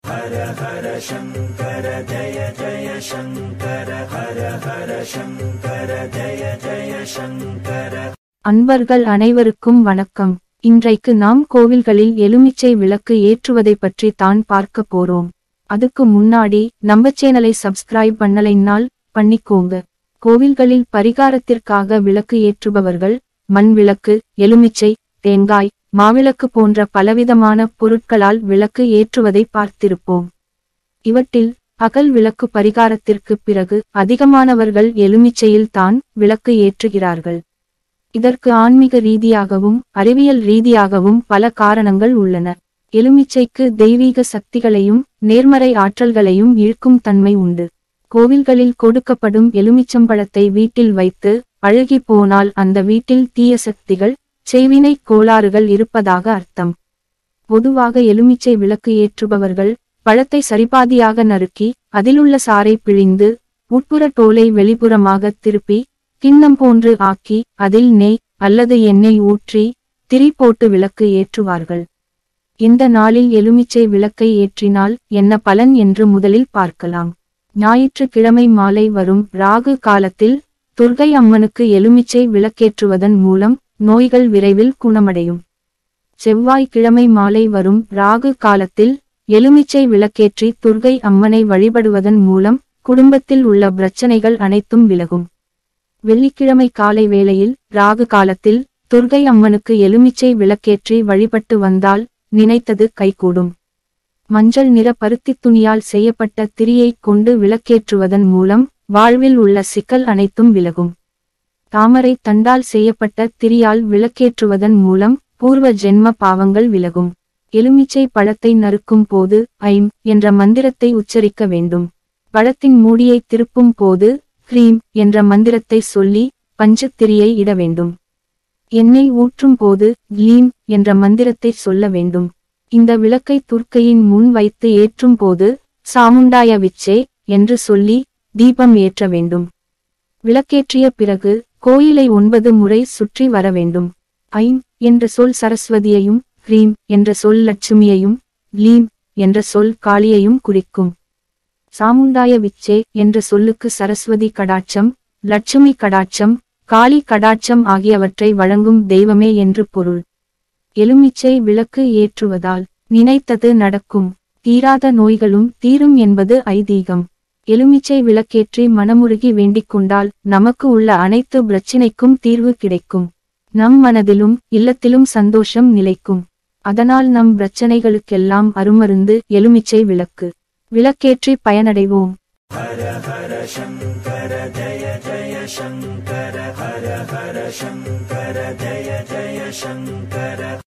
ஹர ஹர சங்கர ஜய ஜய சங்கர ஹர ஹர சங்கர ஜய ஜய சங்கர. அன்பர்கள் அனைவருக்கும் வணக்கம். இன்றைக்கு நாம் கோவில்களில் எலுமிச்சை விளக்கு ஏற்றுவதை பற்றி தான் பார்க்க போறோம். அதுக்கு முன்னாடி நம்ம சேனலை சப்ஸ்கிரைப் பண்ணலைன்னால் பண்ணிக்கோங்க. கோவில்களில் பரிகாரத்திற்காக விளக்கு ஏற்றுபவர்கள் மண் விளக்கு, எலுமிச்சை, தேங்காய், மாவிளக்கு போன்ற பலவிதமான பொருட்களால் விளக்கு ஏற்றுவதை பார்த்திருப்போம். இவற்றில் அகல் விளக்கு பரிகாரத்திற்கு பிறகு அதிகமானவர்கள் எலுமிச்சையில் தான் விளக்கு ஏற்றுகிறார்கள். இதற்கு ஆன்மீக ரீதியாகவும் அறிவியல் ரீதியாகவும் பல காரணங்கள் உள்ளன. எலுமிச்சைக்கு தெய்வீக சக்திகளையும் நேர்மறை ஆற்றல்களையும் இழுக்கும் தன்மை உண்டு. கோவில்களில் கொடுக்கப்படும் எலுமிச்சம்பழத்தை வீட்டில் வைத்து அழுகி போனால் அந்த வீட்டில் தீய சக்திகள், செய்வினை கோளாறுகள் இருப்பதாக அர்த்தம். பொதுவாக எலுமிச்சை விளக்கு ஏற்றுபவர்கள் பழத்தை சரிபாதியாக நறுக்கி அதிலுள்ள சாறை பிழிந்து உட்புற தோலை வெளிப்புறமாக திருப்பி கிண்ணம் போன்று ஆக்கி அதில் நெய் அல்லது எண்ணெய் ஊற்றி திரி போட்டு விளக்கு ஏற்றுவார்கள். இந்த நாளில் எலுமிச்சை விளக்கை ஏற்றினால் என்ன பலன் என்று முதலில் பார்க்கலாம். ஞாயிற்றுக்கிழமை மாலை வரும் ராகு காலத்தில் துர்க்கை அம்மனுக்கு எலுமிச்சை விளக்கேற்றுவதன் மூலம் நோய்கள் விரைவில் குணமடையும். செவ்வாய்க்கிழமை மாலை வரும் ராகு காலத்தில் எலுமிச்சை விளக்கேற்றி துர்க்கை அம்மனை வழிபடுவதன் மூலம் குடும்பத்தில் உள்ள பிரச்சனைகள் அனைத்தும் விலகும். வெள்ளிக்கிழமை காலை வேளையில் ராகு காலத்தில் துர்க்கை அம்மனுக்கு எலுமிச்சை விளக்கேற்றி வழிபட்டு வந்தால் நினைத்தது கைகூடும். மஞ்சள் நிற பருத்தி துணியால் செய்யப்பட்ட திரியை கொண்டு விளக்கேற்றுவதன் மூலம் வாழ்வில் உள்ள சிக்கல் அனைத்தும் விலகும். தாமரை தண்டால் செய்யப்பட்ட திரியால் விளக்கேற்றுவதன் மூலம் பூர்வ ஜென்ம பாவங்கள் விலகும். எலுமிச்சை பழத்தை நறுக்கும் போது ஐம் என்ற மந்திரத்தை உச்சரிக்க வேண்டும். பழத்தின் மூடியை திருப்பும் போது ஹ்ரீம் என்ற மந்திரத்தை சொல்லி பஞ்ச திரியை இட வேண்டும். எண்ணெய் ஊற்றும் போது க்லீம் என்ற மந்திரத்தை சொல்ல வேண்டும். இந்த விளக்கை துர்க்கையின் முன் வைத்து ஏற்றும் போது சாமுண்டாய விச்சே என்று சொல்லி தீபம் ஏற்ற வேண்டும். விளக்கேற்றிய பிறகு கோயிலை 9 முறை சுற்றி வர வேண்டும். ஐம் என்ற சொல் சரஸ்வதியையும், ஹ்ரீம் என்ற சொல் லட்சுமியையும், க்லீம் என்ற சொல் காளியையும் குறிக்கும். சாமுண்டாய விச்சே என்ற சொல்லுக்கு சரஸ்வதி கடாட்சம், லட்சுமி கடாட்சம், காளி கடாட்சம் ஆகியவற்றை வழங்கும் தெய்வமே என்று பொருள். எலுமிச்சை விளக்கு ஏற்றுவதால் நினைத்தது நடக்கும், தீராத நோய்களும் தீரும் என்பது ஐதீகம். எலுமிச்சை விளக்கேற்றி மனமுருகி வேண்டிக் கொண்டால் நமக்கு உள்ள அனைத்து பிரச்சினைக்கும் தீர்வு கிடைக்கும். நம் மனதிலும் இல்லத்திலும் சந்தோஷம் நிலைக்கும். அதனால் நம் பிரச்சனைகளுக்கெல்லாம் அருமருந்து எலுமிச்சை விளக்கு. விளக்கேற்றி பயனடைவோம். ஹர ஹர சங்கர ஜய ஜய சங்கர ஹர ஹர சங்கர ஜய ஜய சங்கர.